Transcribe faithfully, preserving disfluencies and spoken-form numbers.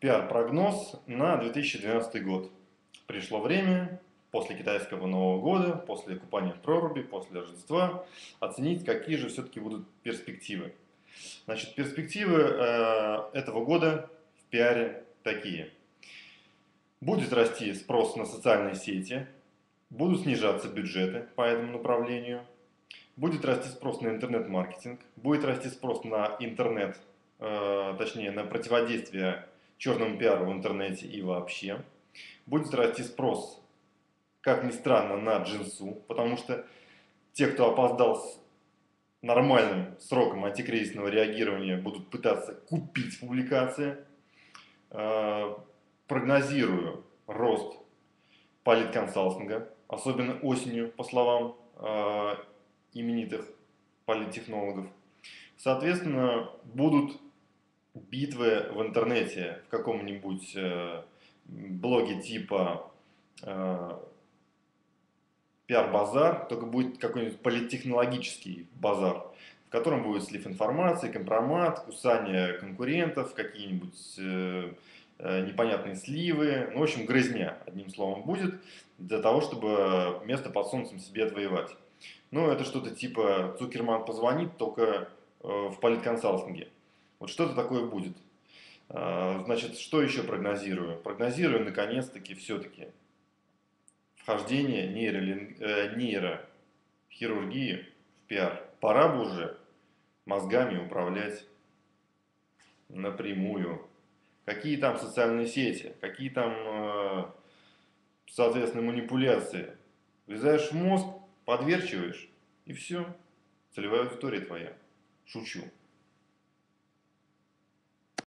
Пиар-прогноз на две тысячи двенадцатый год. Пришло время, после китайского Нового года, после купания в проруби, после Рождества, оценить, какие же все-таки будут перспективы. Значит, перспективы э, этого года в пиаре такие. Будет расти спрос на социальные сети, будут снижаться бюджеты по этому направлению, будет расти спрос на интернет-маркетинг, будет расти спрос на интернет, э, точнее на противодействие черному пиару в интернете и вообще. Будет расти спрос, как ни странно, на джинсу, потому что те, кто опоздал с нормальным сроком антикризисного реагирования, будут пытаться купить публикации. Э, Прогнозирую рост политконсалтинга, особенно осенью, по словам э, именитых политтехнологов. Соответственно, будут битвы в интернете, в каком-нибудь э, блоге типа э, пиар-базар, только будет какой-нибудь политтехнологический базар, в котором будет слив информации, компромат, кусание конкурентов, какие-нибудь э, э, непонятные сливы, ну, в общем, грызня, одним словом, будет, для того, чтобы место под солнцем себе отвоевать. Ну, это что-то типа Цукерман позвонит, только э, в политконсалтинге. Вот что-то такое будет. Значит, что еще прогнозирую? Прогнозирую, наконец-таки, все-таки вхождение нейролин... э, нейрохирургии в пиар. Пора бы уже мозгами управлять напрямую. Какие там социальные сети, какие там, э, соответственно, манипуляции. Влезаешь в мозг, подверчиваешь, и все. Целевая аудитория твоя. Шучу.